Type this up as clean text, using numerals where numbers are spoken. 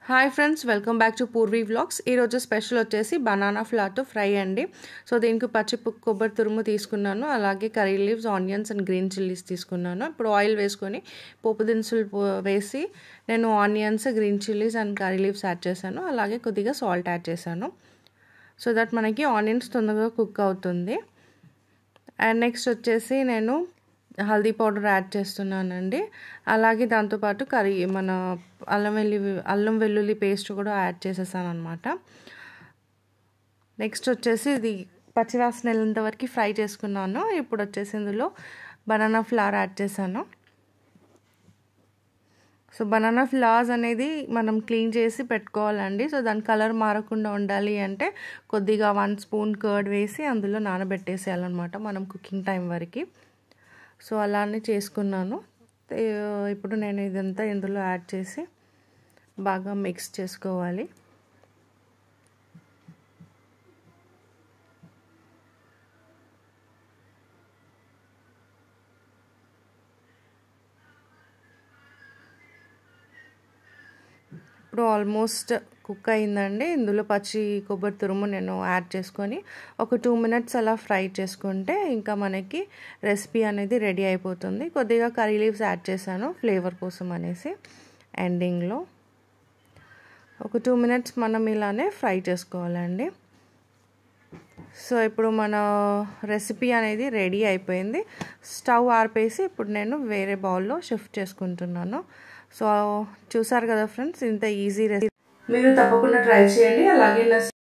Hi friends, welcome back to Purvi vlogs. ఈరోజు special వచ్చేసి banana ఫ్లార్తో ఫ్రై అండి. సో దీనికి పచ్చి కొబ్బరి తురుము తీసుకున్నాను, అలాగే curry leaves, onions and green chillies తీసుకున్నాను. ఇప్పుడు ఆయిల్ వేసుకొని పోపు దినుసులు వేసి నేను onions, green chillies and curry leaves add చేశాను. అలాగే కొద్దిగా సాల్ట్ యాడ్ చేశాను, సో దట్ మనకి ఆనియన్స్ తొందరగా కుక్ అవుతుంది. అండ్ నెక్స్ట్ వచ్చేసి నేను హల్దీ పౌడర్ యాడ్ చేస్తున్నానండి. అలాగే దాంతోపాటు మన అల్లం వెల్లుల్లి పేస్ట్ కూడా యాడ్ చేసేసాను అనమాట. నెక్స్ట్ వచ్చేసి ఇది పచ్చివాసన వెళ్ళేంత వరకు ఫ్రై చేసుకున్నాను. ఇప్పుడు వచ్చేసి ఇందులో బనానా ఫ్లవర్ యాడ్ చేశాను. సో బనానా ఫ్లవర్స్ అనేది మనం క్లీన్ చేసి పెట్టుకోవాలండి. సో దాని కలర్ మారకుండా ఉండాలి అంటే కొద్దిగా 1 స్పూన్ కర్డ్ వేసి అందులో నానబెట్టేసేయాలన్నమాట మనం కుకింగ్ టైం వరకు. సో అలానే చేసుకున్నాను. ఇప్పుడు నేను ఇదంతా ఇందులో యాడ్ చేసి బాగా మిక్స్ చేసుకోవాలి. ఇప్పుడు ఆల్మోస్ట్ కుక్ అయిందండి. ఇందులో పచ్చి కొబ్బరి తురుము నేను యాడ్ చేసుకొని ఒక 2 మినిట్స్ అలా ఫ్రై చేసుకుంటే ఇంకా మనకి రెసిపీ అనేది రెడీ అయిపోతుంది. కొద్దిగా కర్రీ లీవ్స్ యాడ్ చేశాను ఫ్లేవర్ కోసం అనేసి. ఎండింగ్లో ఒక 2 మినిట్స్ మనం ఇలానే ఫ్రై చేసుకోవాలండి. సో ఇప్పుడు మన రెసిపీ అనేది రెడీ అయిపోయింది. స్టవ్ ఆర్పేసి ఇప్పుడు నేను వేరే బౌల్లో షిఫ్ట్ చేసుకుంటున్నాను. సో చూసారు కదా ఫ్రెండ్స్, ఇంత ఈజీ రెసిపీ. మీరు తప్పకుండా ట్రై చేయండి. అలాగే